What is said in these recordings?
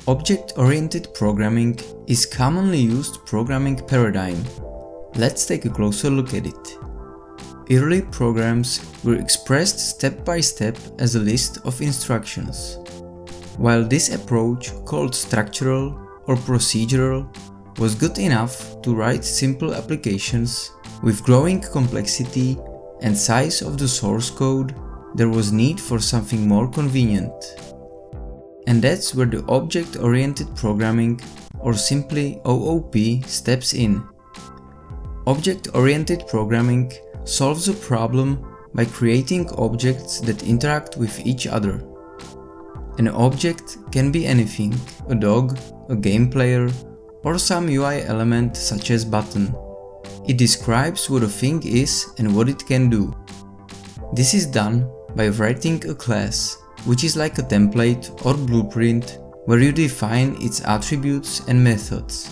Object-oriented programming is commonly used programming paradigm. Let's take a closer look at it. Early programs were expressed step by step as a list of instructions. While this approach, called structural or procedural, was good enough to write simple applications, with growing complexity and size of the source code, there was need for something more convenient. And that's where the object-oriented programming, or simply OOP, steps in. Object-oriented programming solves a problem by creating objects that interact with each other. An object can be anything: a dog, a game player, or some UI element such as button. It describes what a thing is and what it can do. This is done by writing a class, which is like a template or blueprint where you define its attributes and methods.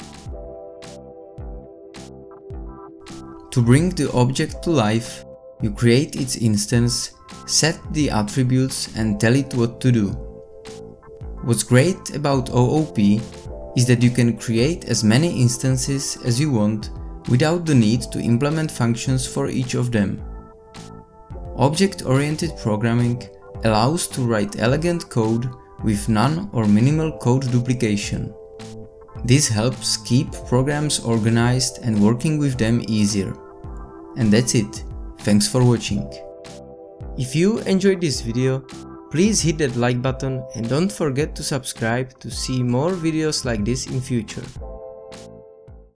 To bring the object to life, you create its instance, set the attributes and tell it what to do. What's great about OOP is that you can create as many instances as you want without the need to implement functions for each of them. Object-oriented programming allows to write elegant code with none or minimal code duplication. This helps keep programs organized and working with them easier. And that's it. Thanks for watching. If you enjoyed this video, please hit that like button and don't forget to subscribe to see more videos like this in future.